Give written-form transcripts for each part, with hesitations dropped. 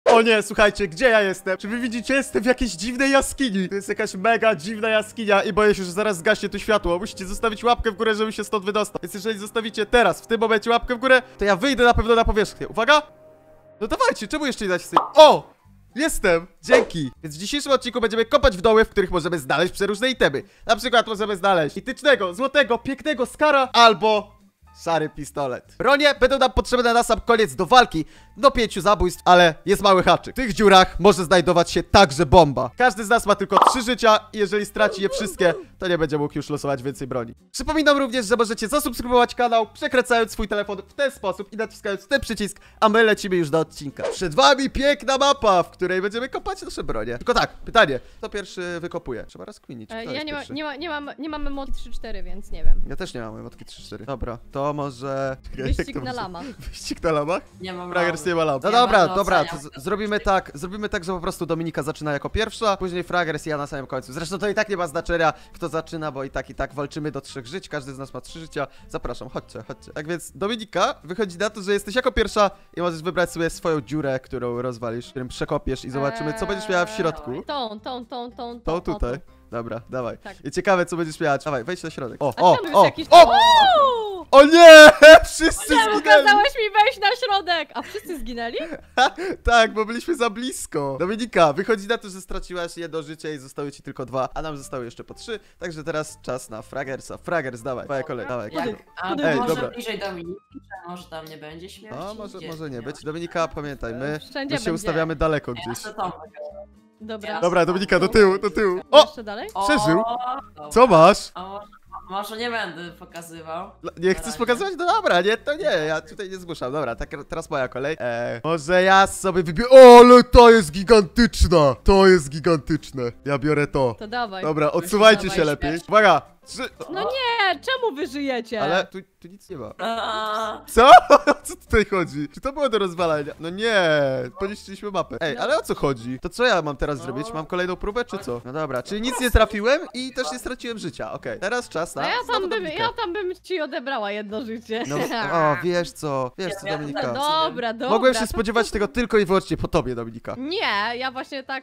O nie, słuchajcie, gdzie ja jestem? Czy wy widzicie? Jestem w jakiejś dziwnej jaskini. To jest jakaś mega dziwna jaskinia i boję się, że zaraz zgaśnie tu światło. Musicie zostawić łapkę w górę, żeby się stąd wydostać. Więc jeżeli zostawicie teraz, w tym momencie łapkę w górę, to ja wyjdę na pewno na powierzchnię. Uwaga! No dawajcie, czemu jeszcze nie dać z tym? O! Jestem! Dzięki! Więc w dzisiejszym odcinku będziemy kopać w doły, w których możemy znaleźć przeróżne itemy. Na przykład możemy znaleźć mitycznego, złotego, pięknego skara albo szary pistolet. Bronie będą nam potrzebne na sam koniec do walki, do 5 zabójstw, ale jest mały haczyk. W tych dziurach może znajdować się także bomba. Każdy z nas ma tylko 3 życia i jeżeli straci je wszystkie, to nie będzie mógł już losować więcej broni. Przypominam również, że możecie zasubskrybować kanał, przekręcając swój telefon w ten sposób i naciskając ten przycisk, a my lecimy już do odcinka. Przed wami piękna mapa, w której będziemy kopać nasze bronie. Tylko tak, pytanie, kto pierwszy wykopuje? Trzeba rozkminić. Ja nie mam emotki 3-4, więc nie wiem. Ja też nie mam emotki 3-4. Dobra, to może... Wyścig na lamach. Wyścig na lamach? Nie mam Fragers nie ma lamp. No Ja dobra, bardzo dobra, oceniam to to. zrobimy tak, że po prostu Dominika zaczyna jako pierwsza, później Fragers i ja na samym końcu. Zresztą to i tak nie ma znaczenia, kto zaczyna, bo i tak walczymy do 3 żyć, każdy z nas ma 3 życia. Zapraszam, chodźcie. Tak więc Dominika, wychodzi na to, że jesteś jako pierwsza i możesz wybrać sobie swoją dziurę, którą rozwalisz, którym przekopiesz i zobaczymy, co będziesz miała w środku. Tą Tutaj. Dobra, dawaj. Tak. I ciekawe, co będziesz miała. Dawaj, wejdź na środek. O, O nie! Wszyscy Czemu zginęli! kazałeś mi wejść na środek? A wszyscy zginęli? Tak, bo byliśmy za blisko. Dominika, wychodzi na to, że straciłaś jedno życie i zostały ci tylko 2, a nam zostały jeszcze po 3. Także teraz czas na Fragersa. Fragers, dawaj, twoja kolej, dawaj. Ej, dobra. może bliżej Dominiki, czy może tam nie będzie śmierci? No, Gdzie? może nie być. Dominika, pamiętaj, my Wszędzie się będzie. ustawiamy daleko Ja gdzieś. chcę tą Dobra. Dobra, Dominika, do tyłu, do tyłu. O! Jeszcze dalej? Przeżył. Dobra. Co masz? A może nie będę pokazywał. Nie chcesz pokazywać? No dobra, nie, to nie, ja tutaj nie zgłaszam. Dobra, tak, teraz moja kolej. Może ja sobie wybiorę... O, ale to jest gigantyczna! To jest gigantyczne. Ja biorę to. To dawaj. Dobra, odsuwajcie Dawaj, się lepiej. śmiać. Uwaga! 3... No nie, czemu wy żyjecie? Ale tu nic nie ma. A, Co? O co tutaj chodzi? Czy to było do rozwalania? No nie, poniszczyliśmy mapę. Ej, ale o co chodzi? To co ja mam teraz zrobić? Mam kolejną próbę, czy co? No dobra, czyli nic nie trafiłem i też nie straciłem życia. Okej, teraz czas na... No znowu Dominikę. ja tam bym ci odebrała jedno życie. No, o, wiesz co, Dominika. Dobra. Mogłem się to- spodziewać tego tylko i wyłącznie po tobie, Dominika. Nie, ja właśnie tak...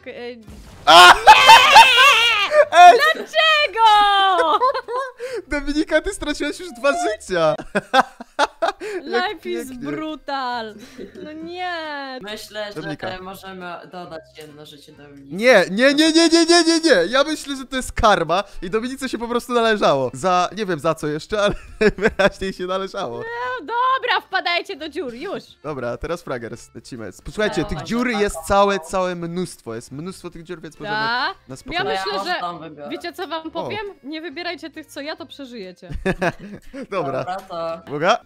Ej, Czego? Dominika, ty straciłaś już 2 życia. Life is pięknie. brutal. No nie. myślę, Dominika. że możemy dodać jedno życie Dominiki. Nie. Ja myślę, że to jest karma i Dominice się po prostu należało. Nie wiem za co jeszcze, ale wyraźnie się należało. No dobra, wpadajcie do dziur, już. Dobra, teraz Fragers, lecimy. Słuchajcie, No, tych właśnie, dziur tak. jest całe mnóstwo. Jest mnóstwo tych dziur, więc możemy Da. na Ja spokojnie. myślę, może że- tą wybiorę. Wiecie co wam powiem? Nie wybierajcie tych co ja, to przeżyjecie. Dobra, to... uwaga.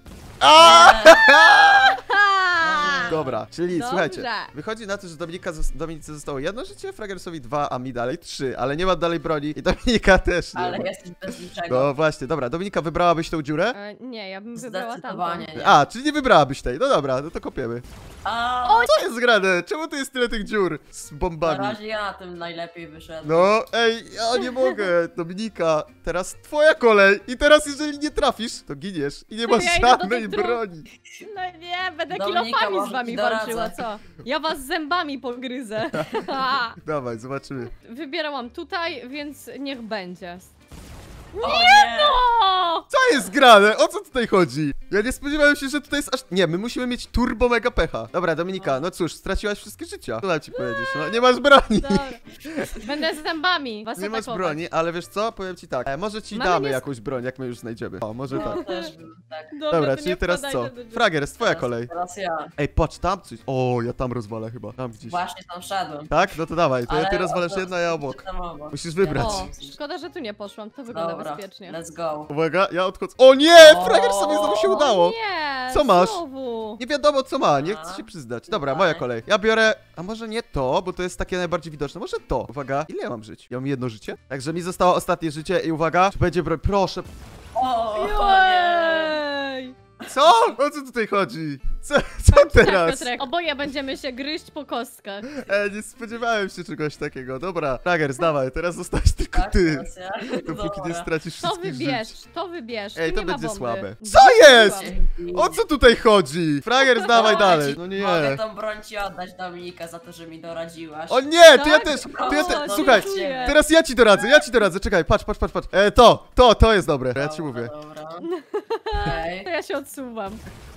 Ha! Dobra, czyli Dobrze. słuchajcie, wychodzi na to, że Dominice zostało 1 życie, Fragersowi 2, a mi dalej 3, ale nie ma dalej broni i Dominika też nie Ale ma. jesteś bez niczego. No właśnie, dobra, Dominika, wybrałabyś tą dziurę? Nie, ja bym wybrała tamtą. Zdecydowanie nie. A, czyli nie wybrałabyś tej, no dobra, no to kopiemy. A, Co jest grane? Czemu tu jest tyle tych dziur z na bombami? razie ja na tym najlepiej wyszedłem. No, ej, ja nie mogę, Dominika, teraz twoja kolej i teraz jeżeli nie trafisz, to giniesz i nie masz Ja idę do żadnej tych dróg. broni. No nie, będę Dominika, kilofami z może wami ci doradzę. walczyła, co? Ja was zębami pogryzę. Ha! Dawaj, zobaczymy. Wybierałam tutaj, więc niech będzie. O nie! O! Co jest grane? O co tutaj chodzi? Ja nie spodziewałem się, że tutaj jest aż... Nie, my musimy mieć turbo mega pecha. Dobra, Dominika, no cóż, straciłaś wszystkie życia. Co mam ci powiedzieć? No, nie masz broni. Dobra. Będę z zębami was Nie masz atakować. broni, ale wiesz co? Powiem ci tak. Może ci Mamy damy nie- jakąś broń, jak my już znajdziemy. O, może tak. No, też bym tak. Dobra, to czyli nie teraz wpadajcie co? do dziur. Fragers, twoja kolej. Teraz ja. Ej, patrz, tam coś. O, ja tam rozwalę chyba. Tam gdzieś. Właśnie tam szedłem. Tak? No to dawaj, to Ale ty rozwalasz o, to- jedno, a ja obok. Tam obok. Musisz wybrać. O, szkoda, że tu nie poszłam, to wygląda Dobra, bezpiecznie. let's go. Uwaga, ja odchodzę. O nie! O! Fragersowi znowu się udało. Nie, Co masz? Znowu. Nie wiadomo co ma, nie chcę się przyznać. Dobra, moja kolej. Ja biorę, a może nie to, bo to jest takie najbardziej widoczne. Może to. Uwaga, ile ja mam żyć? Ja mam 1 życie. Także mi zostało ostatnie życie i uwaga, czy będzie broń? Proszę. O nie! Co? O co tutaj chodzi? Co Tak, teraz? Piotrek, oboje będziemy się gryźć po kostkach. Nie spodziewałem się czegoś takiego. Dobra, Fragers, dawaj, teraz zostałeś tylko Tak, ty. teraz ja. Dopóki nie Dobra. stracisz To wszystkich wybierz, żyć. to wybierz. Ej, Tu to nie ma będzie bomby. słabe. Co jest? Dzięki. O co tutaj chodzi? Fragers, dawaj dalej. No Mogę nie. tą broń ci oddać, Dominika, za to, że mi doradziłaś. O nie, to ja Tak? też, O, słuchaj, dziękuję. teraz ja ci doradzę, czekaj, patrz. To jest dobre, ja ci mówię. Dobra. Okej. To ja się odsuwam.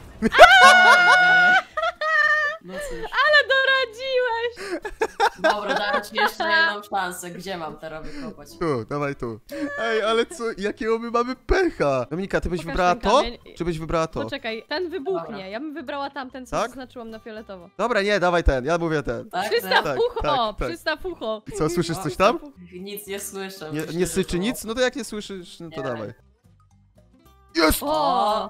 No cóż. Ale doradziłeś! Dobra, dam ci jeszcze jedną szansę. Gdzie mam teraz wykopać? Tu, dawaj tu. Ej, ale co, jakiego my mamy pecha? Dominika, ty byś Pokaż wybrała ten to? kamień. Czy byś wybrała to? Poczekaj, ten wybuchnie. Dobra. Ja bym wybrała tamten, co Tak? zaznaczyłam na fioletowo. Dobra, nie, dawaj ten, ja mówię ten. Tak? Przystaw Tak, ucho! tak. Przystaw ucho! Co, słyszysz coś tam? Nic nie słyszę. Nie, myślę, nie że syczy to- nic? No to jak nie słyszysz, no to Nie. dawaj. Jest! O!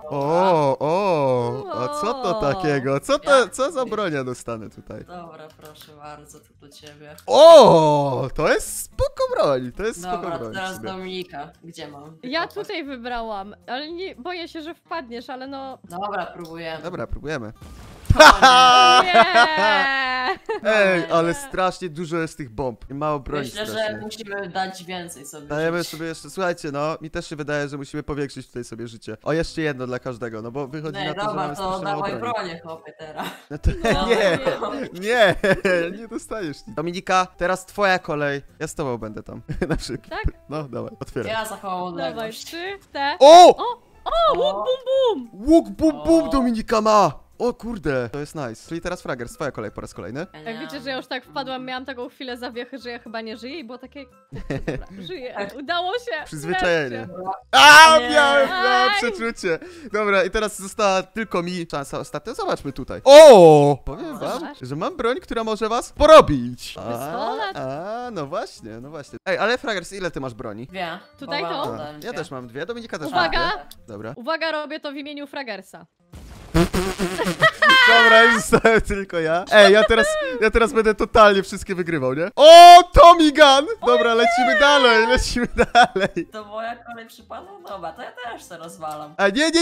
A co to takiego? Co za bronia dostanę tutaj? Dobra, proszę bardzo, to do ciebie. O, to jest spoko broń, to jest spoko Dobra, to broń. teraz sobie. Dominika. Gdzie mam? Ja wykopać? tutaj wybrałam, ale nie, boję się, że wpadniesz, ale no... Dobra, próbujemy. Dobra, próbujemy. O nie. Nie! Ej, ale strasznie dużo jest tych bomb. I mało broni Myślę, że strasznie. musimy dać więcej sobie. Dajemy żyć. sobie jeszcze, słuchajcie, no, mi też się wydaje, że musimy powiększyć tutaj sobie życie. O, jeszcze jedno dla każdego, no bo wychodzi Nie, na to, że dobra, mamy to strasznie mało dawaj broni. bronię, chłopie, teraz. No to No, nie, nie dostajesz nic. Dominika, teraz twoja kolej. Ja z tobą będę tam, na przykład. Tak? No, dawaj, otwieraj. Ja zachowam Dawaj, odległość. 3, te... O! O, łuk, bum, bum! Łuk, bum, bum, O. Dominika ma! O kurde, to jest nice. Czyli teraz Fragers, twoja kolej po raz kolejny. Ja Jak nie wiecie, mam. że ja już tak wpadłam, miałam taką chwilę zawiechy, że ja chyba nie żyję i było takie... Dobra, żyję, udało się! Przyzwyczajenie. wreszcie. A, Nie. miałem Aj. przeczucie. Dobra, i teraz została tylko mi szansa ostatnia. Zobaczmy tutaj. O! Powiem wam, Zobacz. że mam broń, która może was porobić. Pistolet? No właśnie, no właśnie. Ej, ale Fragers, ile ty masz broni? Dwie. Tutaj bo to? mam A, ode mnie. ja też mam dwie, Dominika też Uwaga! ma dwie. Dobra. Uwaga, robię to w imieniu Fragersa. Dobra, już zostałem tylko ja. Ej, ja teraz będę totalnie wszystkie wygrywał, nie? O, Tommy Gun! Dobra, lecimy dalej. To moja kolej przypadła? Dobra, to ja też to rozwalam. A nie.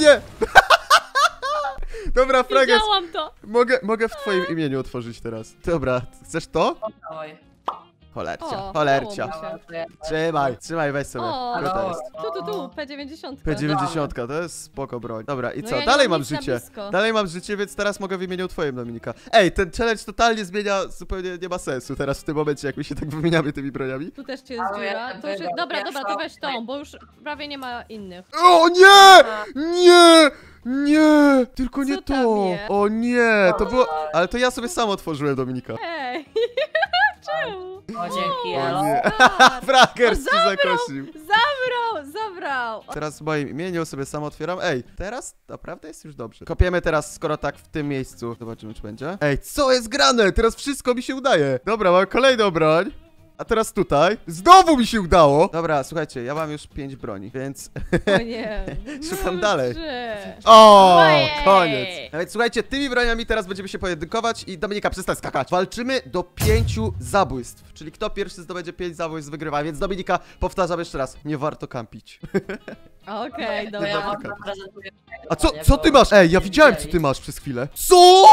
Dobra, Fragers, Widziałam to! mogę w twoim imieniu otworzyć teraz. Dobra, chcesz to? Dawaj. Cholercia, O, cholercia. udało Dobra, to ja Trzymaj, weź sobie. O, Która to dobra. jest? Tu, P90. P90, to jest spoko broń. Dobra, i No co? ja nie Dalej mam mam nic na życie. blisko. Dalej mam życie, więc teraz mogę w imieniu twoim, Dominika. Ej, ten challenge totalnie zmienia, zupełnie nie ma sensu teraz w tym momencie, jak my się tak wymieniamy tymi broniami. Tu też jest Ale ja dziura. to To już... wybrał. Dobra, Ja to szłam- weź tą, bo już prawie nie ma innych. O nie, tylko nie Co tam to. jest? O nie, to było, ale to ja sobie sam otworzyłem, Dominika. Ej! Czemu? O, dzięki, O Elo. nie. Tak. Fragers O, ci zakosił. Zabrał! Teraz w moim imieniu sobie sam otwieram. Ej, teraz naprawdę jest już dobrze. Kopiemy teraz, skoro tak w tym miejscu. Zobaczymy, czy będzie. Ej, co jest grane? Teraz wszystko mi się udaje. Dobra, mam kolejną broń. A teraz tutaj. Znowu mi się udało. Dobra, słuchajcie, ja mam już 5 broni, więc... O nie. Szukam dalej. 3. O, Ojej! koniec. A więc słuchajcie, tymi broniami teraz będziemy się pojedynkować i Dominika, przestań skakać. Walczymy do 5 zabójstw, czyli kto pierwszy zdobędzie 5 zabójstw wygrywa, więc Dominika, powtarzam jeszcze raz, nie warto kampić. Okej, To dobra. ja Dobra. wam zaprezentuję. A co, Nie, co bo ty masz? Ej, ja nie widziałem, co widzieli. ty masz przez chwilę. Co?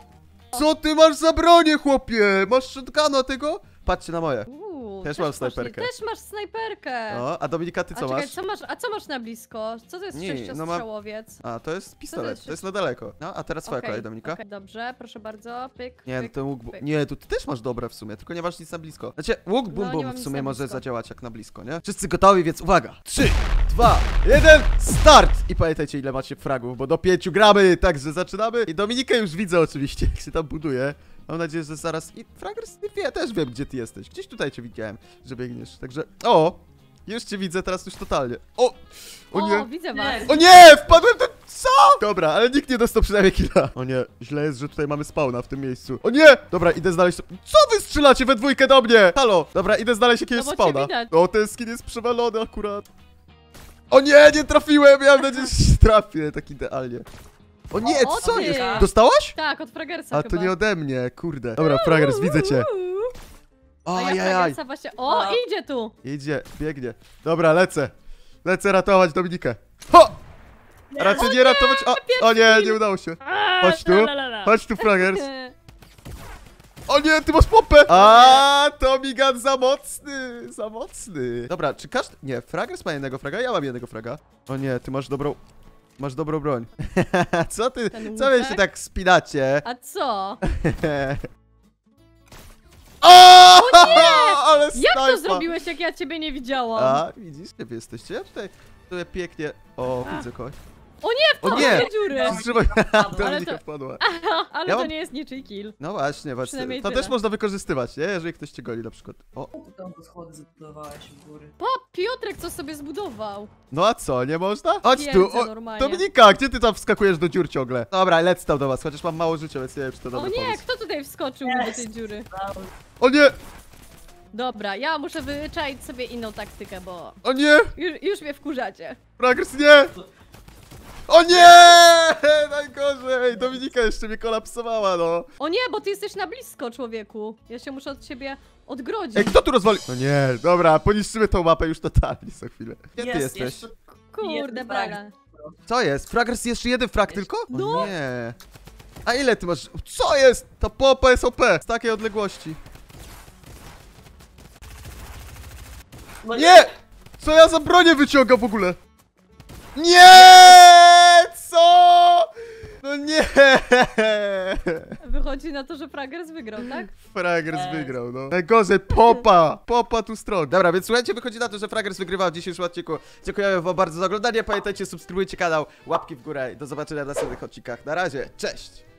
Co ty masz za bronię, chłopie? Masz shotguna tego? Patrzcie na moje. Też mam masz- snajperkę. Też masz snajperkę. O, a Dominika, ty A co czekaj, masz? co masz na blisko? Co to jest Nie, no sześciostrzałowiec? A, to jest pistolet, jest to jest na daleko. No, a teraz twoja Okej, kolej, Dominika. okej, dobrze, proszę bardzo, pyk, Nie, no pyk, ten łuk... pyk. Nie, tu ty też masz dobre w sumie, tylko nie masz nic na blisko. Znaczy, łuk bum No, nie bum mam w nic sumie na może blisko. zadziałać jak na blisko, nie? Wszyscy gotowi, więc uwaga! 3, 2, 1, start! I pamiętajcie, ile macie fragów, bo do 5 gramy, także zaczynamy. I Dominikę już widzę oczywiście, jak się tam buduje. Mam nadzieję, że zaraz... I Fragers, ja też wiem, gdzie ty jesteś. Gdzieś tutaj cię widziałem, że biegniesz, także... O! Już cię widzę teraz już totalnie. O! O nie! widzę was. O nie! Wpadłem do... Co? Dobra, ale nikt nie dostał przynajmniej killa. O nie, źle jest, że tutaj mamy spawna w tym miejscu. O nie! Dobra, idę znaleźć... Co wy strzelacie we dwójkę do mnie? Halo! Dobra, idę znaleźć jakiegoś No bo cię spawna. widać. O, ten skin jest przewalony akurat. O nie, nie trafiłem! Miałem nadzieję, że się trafię tak idealnie. O nie, O, co ty. jest? Dostałaś? Tak, od Fragersa A chyba. to nie ode mnie, kurde. Dobra, Fragers, widzę cię. A ja Ajajaj. Fragersa właśnie... O, No. idzie tu! Idzie, biegnie. Dobra, lecę. Lecę ratować Dominikę. Ho! Raczej nie ratować... O nie, nie udało się. Chodź tu. Chodź tu, Fragers. O nie, ty masz pompę! A, Tomigan za mocny, za mocny. Dobra, czy każdy... Nie, Fragers ma jednego fraga, ja mam jednego fraga. O nie, ty masz dobrą... Masz dobrą broń. Co ty... Ten Co wy się łupek? tak spinacie? A co? O! Ale Jak snajpa. to zrobiłeś, jak ja ciebie nie widziałam? A, widzisz, nie jesteście. Ja tutaj pięknie... O, widzę kogoś. O nie, O wpadł nie! do dziury! Wstrzymaj, Ale Dominika to- wpadła. Ale Ja to mam- nie jest niczyj kill. No właśnie, właśnie. Przynajmniej To tyle. też można wykorzystywać, nie? Jeżeli ktoś cię goli na przykład. O, Tam do schody zbudowałeś w góry. Piotrek co sobie zbudował? no a co, nie można? Chodź tu! Twierdzę O, normalnie. Dominika, gdzie ty tam wskakujesz do dziur ciągle? Dobra, lecę tam do was, chociaż mam mało życia, więc nie wiem, czy to O dobry nie, pomysł. kto tutaj wskoczył do tej dziury? O nie! Dobra, ja muszę wyczaić sobie inną taktykę, bo O nie! już mnie wkurzacie. Fragers, nie! O nie! Najgorzej! Dominika jeszcze mnie kolapsowała, no. O nie, bo ty jesteś na blisko, człowieku. Ja się muszę od ciebie odgrodzić. Ej, kto tu rozwalił? No nie, dobra, poniszczymy tą mapę już totalnie za chwilę. Gdzie ty jesteś? Jeszcze... Kurde, jeden bala. Co jest? Fragers jeszcze jeden frag tylko? O No. nie. A ile ty masz? Co jest? Ta pompa jest OP z takiej odległości. No Nie! Co ja za bronię wyciągam w ogóle? Nie! Co? No nie! Wychodzi na to, że Fragers wygrał, tak? Fragers wygrał, no. Najgorzej, popa! Popa tu strong. Dobra, więc słuchajcie, wychodzi na to, że Fragers wygrywa w dzisiejszym odcinku. Dziękuję wam bardzo za oglądanie. Pamiętajcie, subskrybujcie kanał, łapki w górę i do zobaczenia w następnych odcinkach. Na razie, cześć!